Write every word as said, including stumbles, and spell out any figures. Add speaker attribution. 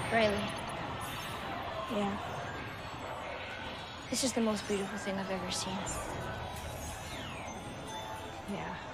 Speaker 1: Riley,
Speaker 2: Yeah.
Speaker 1: this is the most beautiful thing I've ever seen.
Speaker 2: Yeah.